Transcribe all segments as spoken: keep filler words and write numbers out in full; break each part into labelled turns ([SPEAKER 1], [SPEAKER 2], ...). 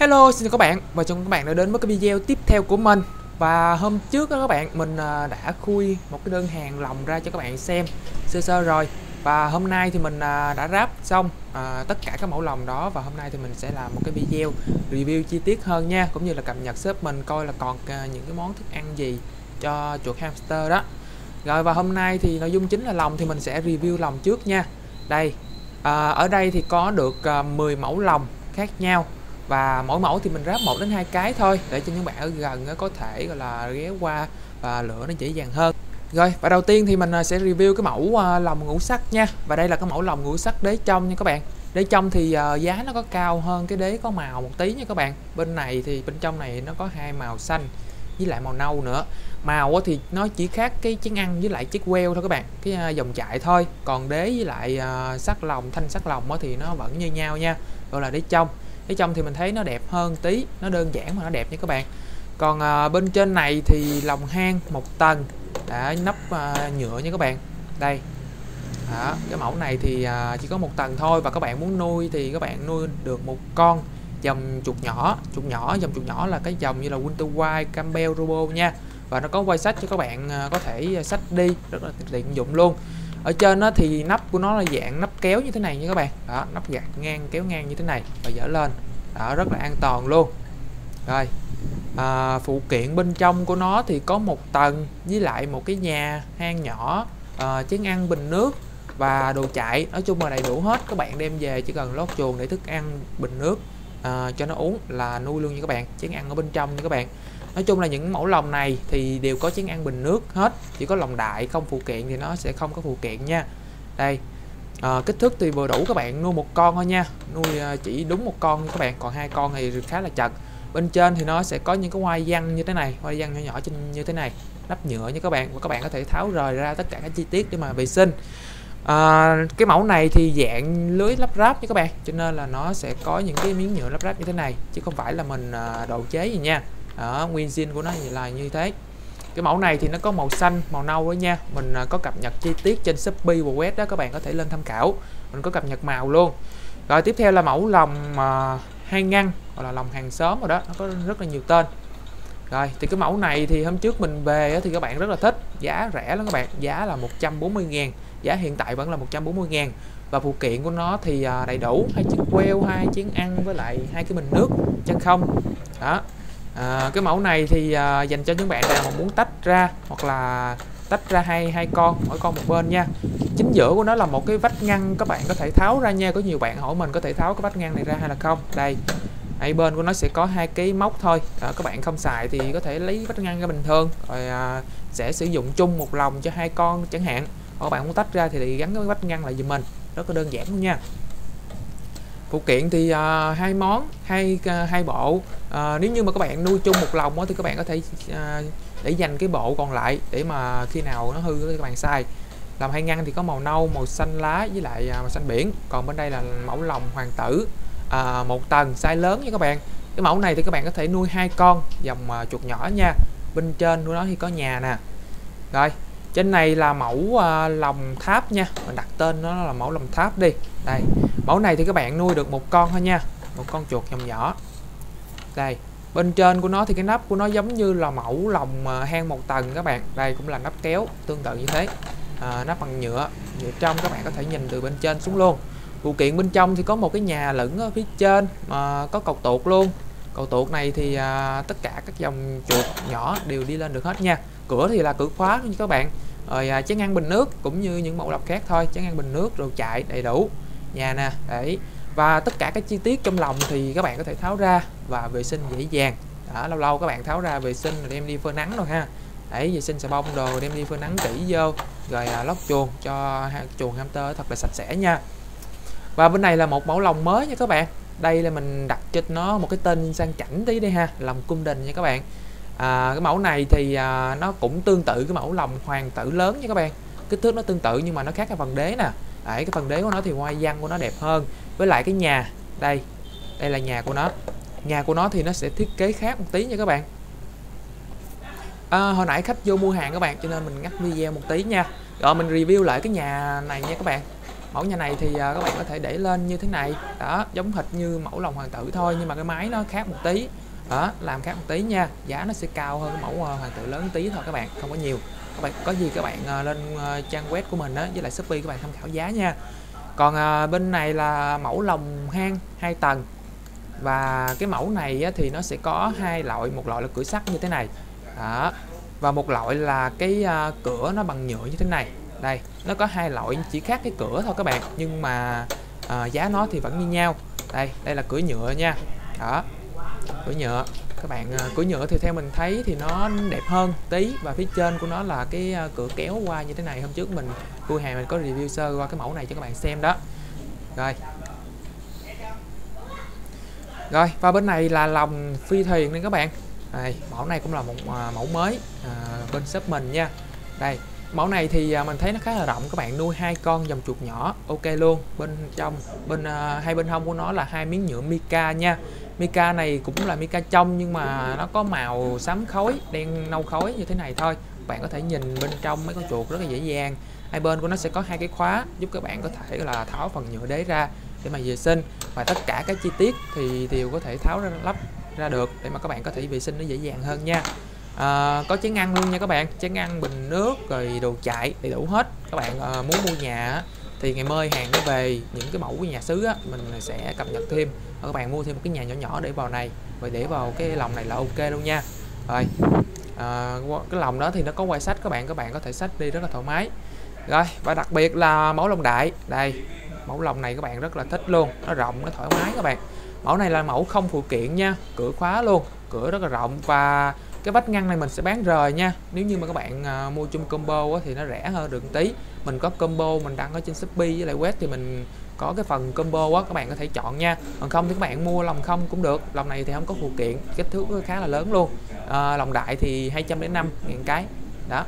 [SPEAKER 1] Hello, xin chào các bạn và chào mừng các bạn đã đến với cái video tiếp theo của mình. Và hôm trước đó các bạn, mình à, đã khui một cái đơn hàng lòng ra cho các bạn xem sơ sơ rồi. Và hôm nay thì mình à, đã ráp xong à, tất cả các mẫu lòng đó. Và hôm nay thì mình sẽ làm một cái video review chi tiết hơn nha, cũng như là cập nhật shop mình coi là còn à, những cái món thức ăn gì cho chuột hamster đó. Rồi, và hôm nay thì nội dung chính là lòng, thì mình sẽ review lòng trước nha. Đây, à, ở đây thì có được à, mười mẫu lòng khác nhau. Và mỗi mẫu thì mình ráp một đến hai cái thôi, để cho những bạn ở gần có thể gọi là ghé qua và lựa nó dễ dàng hơn. Rồi, và đầu tiên thì mình sẽ review cái mẫu lòng ngũ sắc nha. Và đây là cái mẫu lòng ngũ sắc đế trong nha các bạn. Đế trong thì uh, giá nó có cao hơn cái đế có màu một tí nha các bạn. Bên này thì bên trong này nó có hai màu xanh với lại màu nâu nữa. Màu thì nó chỉ khác cái chén ăn với lại chiếc queo thôi các bạn, cái uh, dòng chạy thôi. Còn đế với lại uh, sắc lòng, thanh sắc lòng thì nó vẫn như nhau nha, gọi là đế trong. Đế trong thì mình thấy nó đẹp hơn tí, nó đơn giản mà nó đẹp nha các bạn. Còn à, bên trên này thì lòng hang một tầng đã nắp à, nhựa nha các bạn. Đây đó, cái mẫu này thì à, chỉ có một tầng thôi. Và các bạn muốn nuôi thì các bạn nuôi được một con dòng chuột nhỏ. Chuột nhỏ, dòng chuột nhỏ là cái dòng như là Winter White, Campbell, Robo nha. Và nó có quay sách cho các bạn à, có thể sách đi, rất là tiện dụng luôn. Ở trên đó thì nắp của nó là dạng nắp kéo như thế này nha các bạn. Đó, nắp gạt ngang kéo ngang như thế này và dỡ lên. Đó, rất là an toàn luôn. Rồi, à, phụ kiện bên trong của nó thì có một tầng với lại một cái nhà hang nhỏ, à, chén ăn, bình nước và đồ chạy. Nói chung là đầy đủ hết. Các bạn đem về chỉ cần lót chuồng để thức ăn, bình nước à, cho nó uống là nuôi luôn nha các bạn. Chén ăn ở bên trong nha các bạn. Nói chung là những mẫu lòng này thì đều có chén ăn, bình nước hết. Chỉ có lòng đại không phụ kiện thì nó sẽ không có phụ kiện nha. Đây, à, kích thước thì vừa đủ các bạn nuôi một con thôi nha. Nuôi à, chỉ đúng một con các bạn, còn hai con thì khá là chật. Bên trên thì nó sẽ có những cái hoa văn như thế này, hoa văn nhỏ nhỏ trên như thế này, nắp nhựa nha các bạn. Và các bạn có thể tháo rời ra tất cả các chi tiết để mà vệ sinh. À, cái mẫu này thì dạng lưới lắp ráp nha các bạn, cho nên là nó sẽ có những cái miếng nhựa lắp ráp như thế này, chứ không phải là mình à, độ chế gì nha. Đó, nguyên zin của nó là như thế. Cái mẫu này thì nó có màu xanh, màu nâu đó nha. Mình có cập nhật chi tiết trên Shopee và web đó, các bạn có thể lên tham khảo. Mình có cập nhật màu luôn. Rồi tiếp theo là mẫu lòng uh, hai ngăn, hoặc là lòng hàng xóm rồi đó, nó có rất là nhiều tên. Rồi thì cái mẫu này thì hôm trước mình về thì các bạn rất là thích, giá rẻ lắm các bạn, giá là một trăm bốn mươi ngàn, giá hiện tại vẫn là một trăm bốn mươi ngàn. Và phụ kiện của nó thì uh, đầy đủ, hai chiếc queo, hai chén ăn với lại hai cái bình nước chân không. Đó. À, cái mẫu này thì à, dành cho những bạn nào mà muốn tách ra, hoặc là tách ra hai hai con, mỗi con một bên nha. Chính giữa của nó là một cái vách ngăn, các bạn có thể tháo ra nha. Có nhiều bạn hỏi mình có thể tháo cái vách ngăn này ra hay là không. Đây, hai bên của nó sẽ có hai cái móc thôi. Đó, các bạn không xài thì có thể lấy vách ngăn ra bình thường, rồi à, sẽ sử dụng chung một lòng cho hai con chẳng hạn. Hoặc các bạn muốn tách ra thì gắn cái vách ngăn lại giùm mình, rất là đơn giản luôn nha. Phụ kiện thì uh, hai món, hai uh, hai bộ. Uh, nếu như mà các bạn nuôi chung một lòng thì các bạn có thể uh, để dành cái bộ còn lại để mà khi nào nó hư thì các bạn xài. Lòng hai ngăn thì có màu nâu, màu xanh lá với lại uh, màu xanh biển. Còn bên đây là mẫu lòng hoàng tử, uh, một tầng size lớn nha các bạn. Cái mẫu này thì các bạn có thể nuôi hai con dòng uh, chuột nhỏ nha. Bên trên của nó thì có nhà nè. Rồi, trên này là mẫu uh, lòng tháp nha. Mình đặt tên nó là mẫu lòng tháp đi. Đây, mẫu này thì các bạn nuôi được một con thôi nha, một con chuột dòng nhỏ. Đây, bên trên của nó thì cái nắp của nó giống như là mẫu lòng uh, hang một tầng các bạn. Đây cũng là nắp kéo tương tự như thế, à, nắp bằng nhựa, nhựa trong, các bạn có thể nhìn từ bên trên xuống luôn. Phụ kiện bên trong thì có một cái nhà lửng ở phía trên, mà có cầu tuột luôn. Cầu tuột này thì à, tất cả các dòng chuột nhỏ đều đi lên được hết nha. Cửa thì là cửa khóa luôn nha các bạn. Rồi à, chén ăn, bình nước cũng như những mẫu lọc khác thôi, chén ăn, bình nước, rồi chạy đầy đủ. Nhà nè, đấy. Và tất cả các chi tiết trong lòng thì các bạn có thể tháo ra và vệ sinh dễ dàng. Đó, lâu lâu các bạn tháo ra vệ sinh rồi đem đi phơi nắng rồi ha. Đấy, vệ sinh xà bông đồ đem đi phơi nắng kỹ vô, rồi à, lót chuồng cho chuồng hamster thật là sạch sẽ nha. Và bên này là một mẫu lòng mới nha các bạn. Đây là mình đặt cho nó một cái tên sang chảnh tí đi ha, lòng cung đình nha các bạn. À, cái mẫu này thì à, nó cũng tương tự cái mẫu lòng hoàng tử lớn nha các bạn. Kích thước nó tương tự nhưng mà nó khác cái phần đế nè. Đấy, cái phần đế của nó thì hoa văn của nó đẹp hơn. Với lại cái nhà, đây, đây là nhà của nó. Nhà của nó thì nó sẽ thiết kế khác một tí nha các bạn. À, hồi nãy khách vô mua hàng các bạn, cho nên mình ngắt video một tí nha. Rồi mình review lại cái nhà này nha các bạn. Mẫu nhà này thì uh, các bạn có thể để lên như thế này đó, giống hệt như mẫu lòng hoàng tử thôi, nhưng mà cái máy nó khác một tí đó, làm khác một tí nha, giá nó sẽ cao hơn cái mẫu uh, hoàng tử lớn tí thôi các bạn, không có nhiều. Các bạn có gì các bạn uh, lên uh, trang web của mình á, với lại Shopee các bạn tham khảo giá nha. Còn uh, bên này là mẫu lồng hang hai tầng, và cái mẫu này á, thì nó sẽ có hai loại, một loại là cửa sắt như thế này đó, và một loại là cái uh, cửa nó bằng nhựa như thế này. Đây, nó có hai loại, chỉ khác cái cửa thôi các bạn, nhưng mà uh, giá nó thì vẫn như nhau. Đây, đây là cửa nhựa nha. Đó, cửa nhựa. Các bạn uh, cửa nhựa thì theo mình thấy thì nó đẹp hơn tí, và phía trên của nó là cái uh, cửa kéo qua như thế này. Hôm trước mình cửa hàng mình có review sơ qua cái mẫu này cho các bạn xem đó. Rồi. Rồi, và bên này là lồng phi thuyền nên các bạn. Đây, mẫu này cũng là một uh, mẫu mới uh, bên shop mình nha. Đây, mẫu này thì uh, mình thấy nó khá là rộng, các bạn nuôi hai con dòng chuột nhỏ ok luôn. Bên trong bên uh, hai bên hông của nó là hai miếng nhựa mica nha. Mica này cũng là mica trong, nhưng mà nó có màu xám khói, đen nâu khói như thế này thôi. Bạn có thể nhìn bên trong mấy con chuột rất là dễ dàng. Hai bên của nó sẽ có hai cái khóa giúp các bạn có thể là tháo phần nhựa đế ra để mà vệ sinh, và tất cả các chi tiết thì đều có thể tháo ra lắp ra được để mà các bạn có thể vệ sinh nó dễ dàng hơn nha. À, có chén ăn luôn nha các bạn, chén ăn, bình nước, rồi đồ chạy đầy đủ hết. Các bạn à, muốn mua nhà thì ngày mai hàng nó về những cái mẫu của nhà xứ á, mình sẽ cập nhật thêm, và các bạn mua thêm một cái nhà nhỏ nhỏ để vào này, rồi để vào cái lồng này là ok luôn nha. Rồi à, cái lồng đó thì nó có quay sách, các bạn các bạn có thể xách đi rất là thoải mái. Rồi, và đặc biệt là mẫu lồng đại. Đây, mẫu lồng này các bạn rất là thích luôn, nó rộng, nó thoải mái các bạn. Mẫu này là mẫu không phụ kiện nha, cửa khóa luôn, cửa rất là rộng, và cái vách ngăn này mình sẽ bán rời nha. Nếu như mà các bạn à, mua chung combo á, thì nó rẻ hơn được một tí. Mình có combo mình đăng ở trên Shopee với lại web thì mình có cái phần combo á, các bạn có thể chọn nha. Còn không thì các bạn mua lồng không cũng được. Lồng này thì không có phụ kiện, kích thước khá là lớn luôn. À, lồng đại thì hai trăm lẻ năm ngàn cái đó.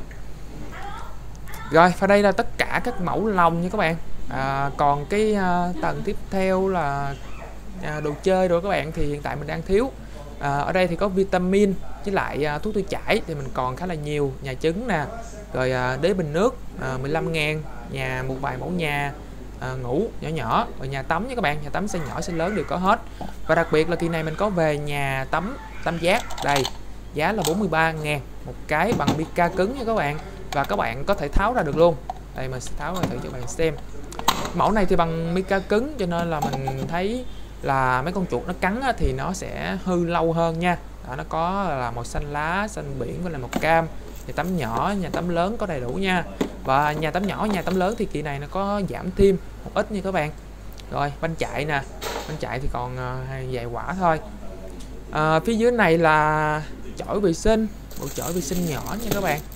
[SPEAKER 1] Rồi, và đây là tất cả các mẫu lồng nha các bạn. À, còn cái à, tầng tiếp theo là à, đồ chơi rồi các bạn, thì hiện tại mình đang thiếu. À, ở đây thì có vitamin với lại à, thuốc tiêu chảy thì mình còn khá là nhiều. Nhà trứng nè, rồi à, đế bình nước à, mười lăm ngàn, nhà một vài mẫu nhà à, ngủ nhỏ nhỏ, rồi nhà tắm nha các bạn, nhà tắm size nhỏ size lớn đều có hết. Và đặc biệt là kỳ này mình có về nhà tắm tam giác, đây giá là bốn mươi ba ngàn một cái, bằng mica cứng nha các bạn, và các bạn có thể tháo ra được luôn. Đây mình sẽ tháo ra thử cho các bạn xem. Mẫu này thì bằng mica cứng cho nên là mình thấy là mấy con chuột nó cắn á, thì nó sẽ hư lâu hơn nha. Đó, nó có là màu xanh lá, xanh biển với lại màu cam. Nhà tắm nhỏ, nhà tắm lớn có đầy đủ nha. Và nhà tắm nhỏ, nhà tắm lớn thì kỳ này nó có giảm thêm một ít nha các bạn. Rồi, banh chạy nè, banh chạy thì còn uh, vài quả thôi. À, phía dưới này là chổi vệ sinh, bộ chổi vệ sinh nhỏ nha các bạn.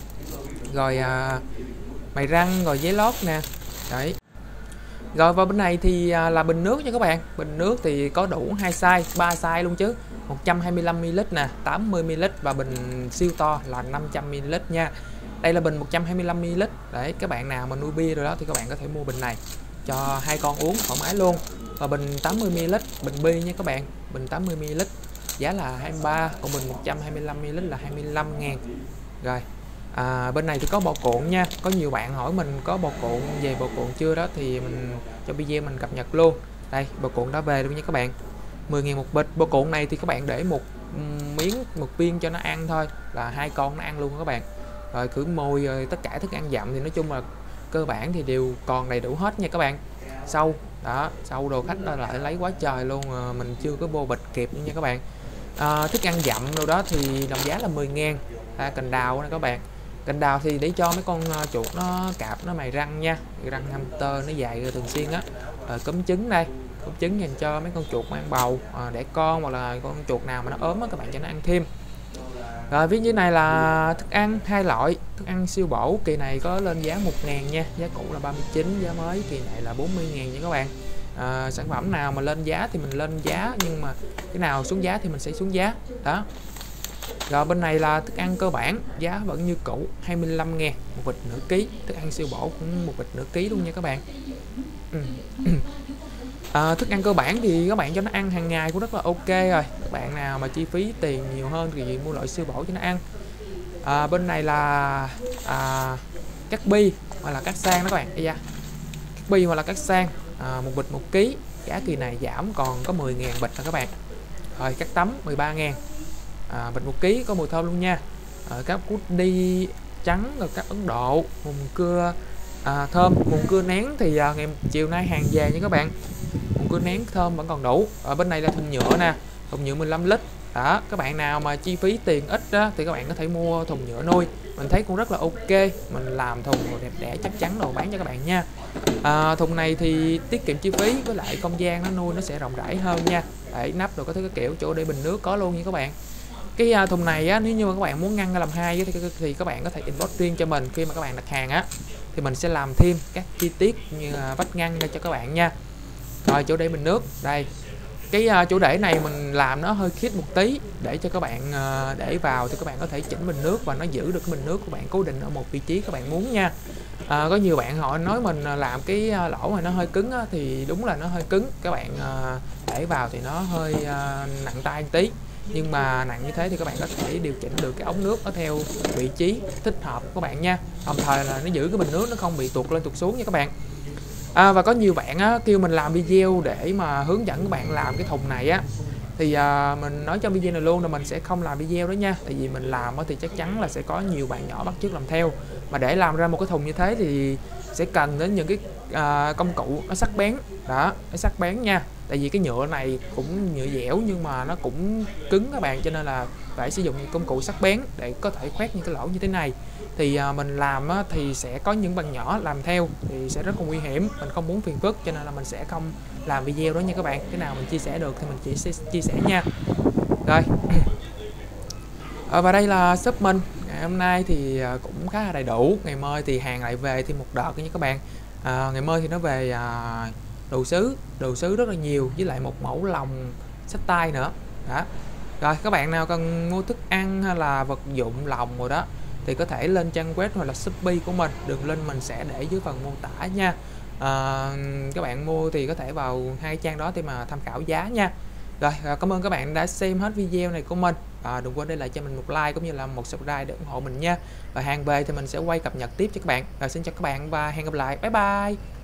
[SPEAKER 1] Rồi à, mày răng, rồi giấy lót nè. Đấy. Rồi vào bên này thì à, là bình nước nha các bạn. Bình nước thì có đủ hai size, ba size luôn chứ. một trăm hai mươi lăm mi li lít nè, tám mươi mi li lít, và bình siêu to là năm trăm mi li lít nha. Đây là bình một trăm hai mươi lăm mi li lít. Đấy, các bạn nào mà nuôi bia rồi đó thì các bạn có thể mua bình này cho hai con uống thoải mái luôn. Và bình tám mươi mi li lít, bình bia nha các bạn, bình tám mươi mi li lít giá là hai mươi ba, còn bình một trăm hai mươi lăm mi li lít là hai mươi lăm ngàn. Rồi. À, bên này thì có bò cuộn nha. Có nhiều bạn hỏi mình có bò cuộn về bò cuộn chưa đó, thì mình cho video mình cập nhật luôn. Đây, bò cuộn đã về luôn nha các bạn. mười ngàn một bịch. Bò cuộn này thì các bạn để một miếng, một viên cho nó ăn thôi, là hai con nó ăn luôn các bạn. Rồi khử môi, rồi tất cả thức ăn dặm thì nói chung là cơ bản thì đều còn đầy đủ hết nha các bạn. Sâu đó, sâu đồ khách đó lại lấy quá trời luôn, à, mình chưa có bô bịch kịp nha các bạn. À, thức ăn dặm đâu đó thì đồng giá là mười ngàn. À, cành đào này các bạn. Cành đào thì để cho mấy con chuột nó cạp, nó mày răng nha, răng hamster nó dài thường xuyên á. Rồi cúm trứng đây, cúm trứng dành cho mấy con chuột mang bầu, à, đẻ con, hoặc là con chuột nào mà nó ốm á, các bạn cho nó ăn thêm. Rồi phía dưới này là thức ăn hai loại, thức ăn siêu bổ, kỳ này có lên giá một ngàn nha, giá cũ là ba mươi chín, giá mới kỳ này là bốn mươi ngàn nha các bạn. À, sản phẩm nào mà lên giá thì mình lên giá, nhưng mà cái nào xuống giá thì mình sẽ xuống giá đó. Rồi bên này là thức ăn cơ bản, giá vẫn như cũ, hai mươi lăm ngàn một bịch nửa ký, thức ăn siêu bổ cũng một bịch nửa ký luôn nha các bạn. À, thức ăn cơ bản thì các bạn cho nó ăn hàng ngày cũng rất là ok rồi. Các bạn nào mà chi phí tiền nhiều hơn thì mua loại siêu bổ cho nó ăn. À, bên này là à, cắt bi hoặc là cắt sang đó các bạn. Đây da, cắt Shopee hoặc là các sàn, à, một bịch một ký, giá kỳ này giảm còn có mười ngàn bịch thôi các bạn. Rồi các tấm mười ba ngàn, à, bịch một ký có mùi thơm luôn nha. À, các Woody trắng, rồi các Ấn Độ, mùn cưa à, thơm, mùn cưa nén thì à, ngày chiều nay hàng về nha các bạn. Mùn cưa nén thơm vẫn còn đủ. Ở bên này là thùng nhựa nè, thùng nhựa mười lăm lít. Đó, các bạn nào mà chi phí tiền ít đó, thì các bạn có thể mua thùng nhựa nuôi. Mình thấy cũng rất là ok, mình làm thùng rồi đẹp đẽ chắc chắn đồ bán cho các bạn nha. À, thùng này thì tiết kiệm chi phí, với lại không gian nó nuôi nó sẽ rộng rãi hơn nha. Để nắp rồi có thứ cái kiểu, chỗ để bình nước có luôn nha các bạn. Cái à, thùng này á, nếu như mà các bạn muốn ngăn ra làm hai thì, thì các bạn có thể inbox riêng cho mình. Khi mà các bạn đặt hàng á thì mình sẽ làm thêm các chi tiết như à, vách ngăn đây cho các bạn nha. Rồi chỗ để bình nước đây, cái uh, chỗ để này mình làm nó hơi khít một tí để cho các bạn uh, để vào thì các bạn có thể chỉnh bình nước và nó giữ được cái bình nước của bạn cố định ở một vị trí các bạn muốn nha. Uh, có nhiều bạn họ nói mình làm cái uh, lỗ này nó hơi cứng á, thì đúng là nó hơi cứng, các bạn uh, để vào thì nó hơi uh, nặng tay một tí, nhưng mà nặng như thế thì các bạn có thể điều chỉnh được cái ống nước nó theo vị trí thích hợp của các bạn nha, đồng thời là nó giữ cái bình nước nó không bị tuột lên tuột xuống nha các bạn. À, và có nhiều bạn á, kêu mình làm video để mà hướng dẫn các bạn làm cái thùng này á, thì à, mình nói trong video này luôn là mình sẽ không làm video đó nha. Tại vì mình làm á, thì chắc chắn là sẽ có nhiều bạn nhỏ bắt chước làm theo, mà để làm ra một cái thùng như thế thì sẽ cần đến những cái à, công cụ nó sắc bén đó, nó sắc bén nha. Tại vì cái nhựa này cũng nhựa dẻo nhưng mà nó cũng cứng các bạn, cho nên là phải sử dụng công cụ sắc bén để có thể khoét những cái lỗ như thế này. Thì à, mình làm á, thì sẽ có những bạn nhỏ làm theo thì sẽ rất là nguy hiểm, mình không muốn phiền phức cho nên là mình sẽ không làm video đó nha các bạn. Cái nào mình chia sẻ được thì mình chỉ sẽ chia sẻ nha. Rồi à, và đây là shop mình ngày hôm nay thì cũng khá là đầy đủ. Ngày mai thì hàng lại về thêm một đợt nha các bạn. À, ngày mai thì nó về à, đồ sứ đồ sứ rất là nhiều, với lại một mẫu lòng xách tay nữa đó. Rồi các bạn nào cần mua thức ăn hay là vật dụng lòng rồi đó thì có thể lên trang web hoặc là Shopee của mình, đường link mình sẽ để dưới phần mô tả nha. À, các bạn mua thì có thể vào hai trang đó để mà tham khảo giá nha. Rồi cảm ơn các bạn đã xem hết video này của mình. À, đừng quên để lại cho mình một like cũng như là một subscribe để ủng hộ mình nha. Và hàng về thì mình sẽ quay cập nhật tiếp cho các bạn. Rồi xin chào các bạn và hẹn gặp lại, bye bye.